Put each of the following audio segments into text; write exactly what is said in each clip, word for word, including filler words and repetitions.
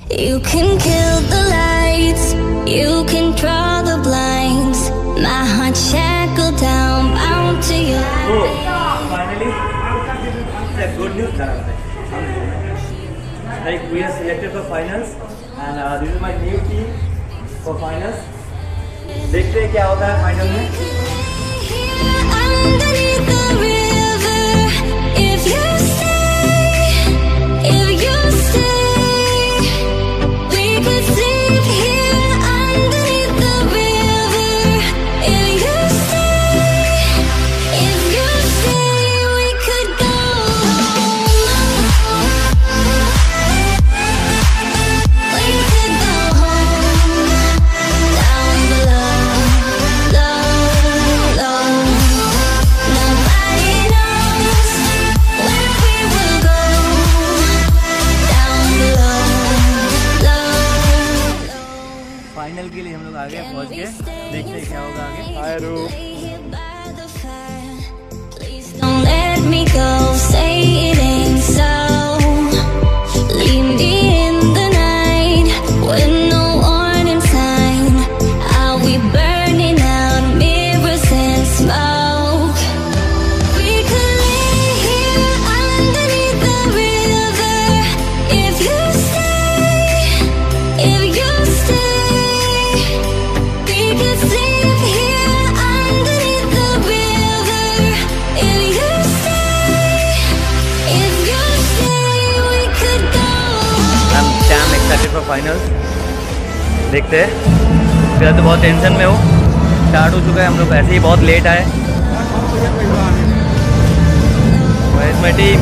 You can kill the lights, you can draw the blinds. My heart shackled down, bound to you. Oh, finally, the good news. Like we are selected for finals, and uh, this is my new team for finals. देखते हैं क्या होता है final में. Underneath the river, if you stay, if you stay, we could sleep here underneath the river. If you stay, if you stay, we could go home. We could go home, down below, low, low. Nobody knows where we will go, down below, low, low. Final के लिए हम लोग आगे पहुंच गए. देखते हैं क्या होगा आगे. हाय रूप. Please don't let me go, say it ain't so. Leave me in the night with no warning sign. Are we burning out mirrors and smoke? We could lay here underneath the river. If you stay, if you stay, we could sleep here underneath the river. If you stay, if you stay, we could go home. I'm damn excited for finals. देखते हैं. फिर तो बहुत tension में हूँ. Start हो चुका है, हम लोग ऐसे ही बहुत लेट आए. Where is my team?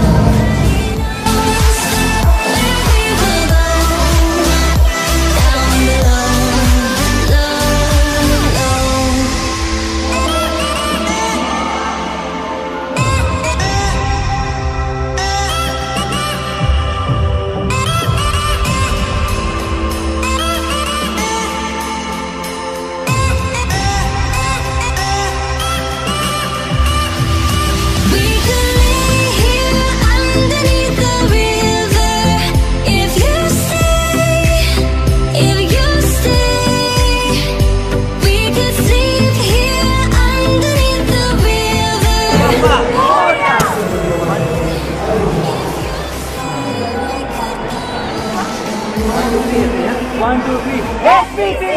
We could lay here underneath the river. If you stay, if you stay, we could sleep here underneath the river. One, two, three. We could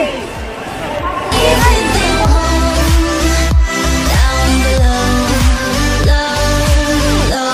go home, down below, low, low.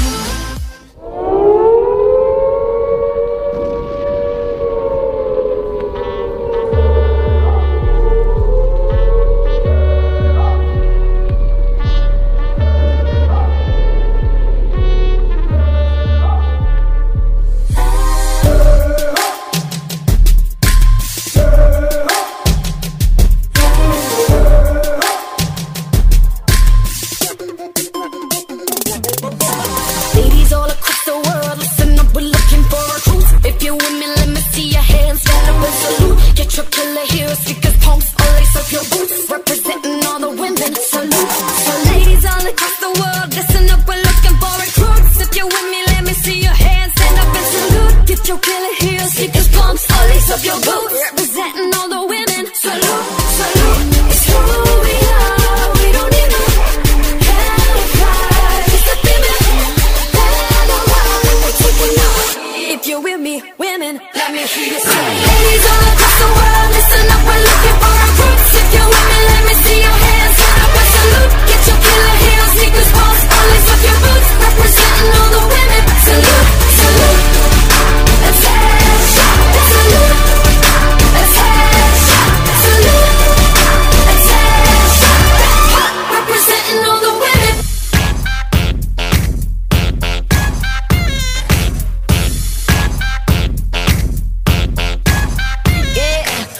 Ladies all across the world, listen up, we're looking for recruits. If you're with me, let me see your hands, stand up and salute. Get your killer heels, sneakers, pumps, all lace up your boots. Representing all the women, salute. So ladies all across the world, listen up, we're looking for recruits. If you're with me, let me see your hands, stand up and salute. Get your killer heels, sneakers, pumps, all lace up your boots. Representing all the women, salute, salute. It's who we are, we don't need no hellfire. It's the female. If you're with me, women, let me hear you say. Ladies all across the world, listen up, we're looking for recruits. If you're with me, let me see your hands, stand up and salute. Get your killer heels, sneakers, pumps, all lace up your boots. Representing all the women, salute, salute. Attention, salute. Attention, salute. Attention, representing all the women. Yeah.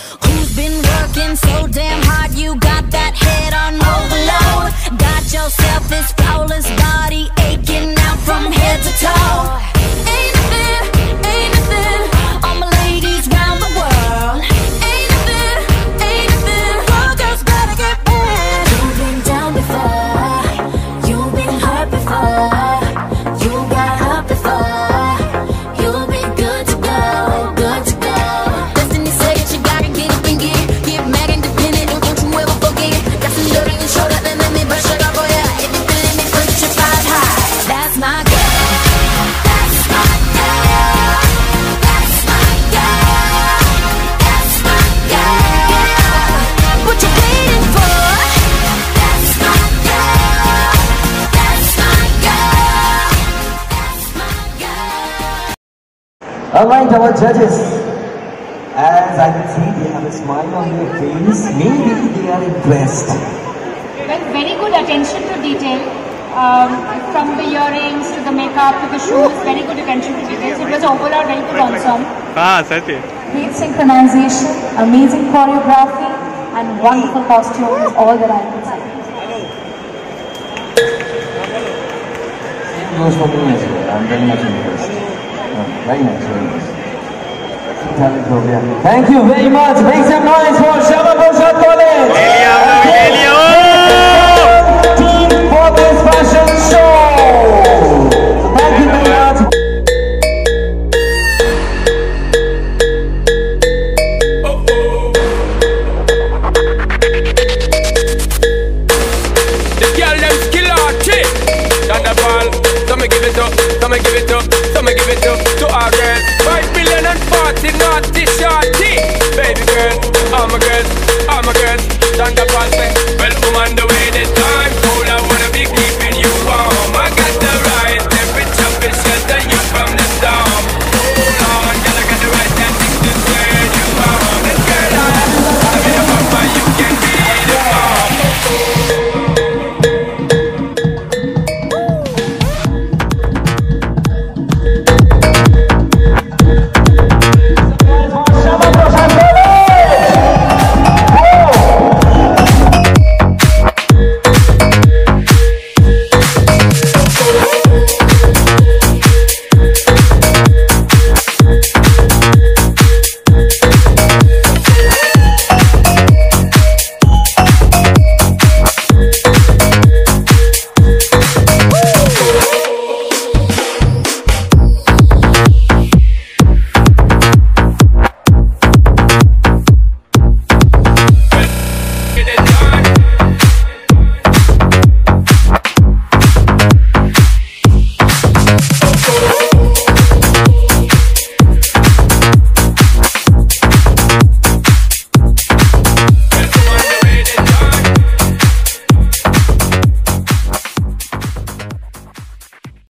Alright, our judges. As I can see, they have a smile on their face. Maybe they are impressed. Well, very good attention to detail. Um, from the earrings to the makeup to the shoes, very good attention to details. It was overall very good ensemble. हाँ सच है. Great synchronization, amazing choreography, and wonderful costume is all that I can say. Same goes for me as well. I'm very much impressed. Oh, very nice, very nice. Talent program. Thank you very much. Make some noise for Syamaprasad College.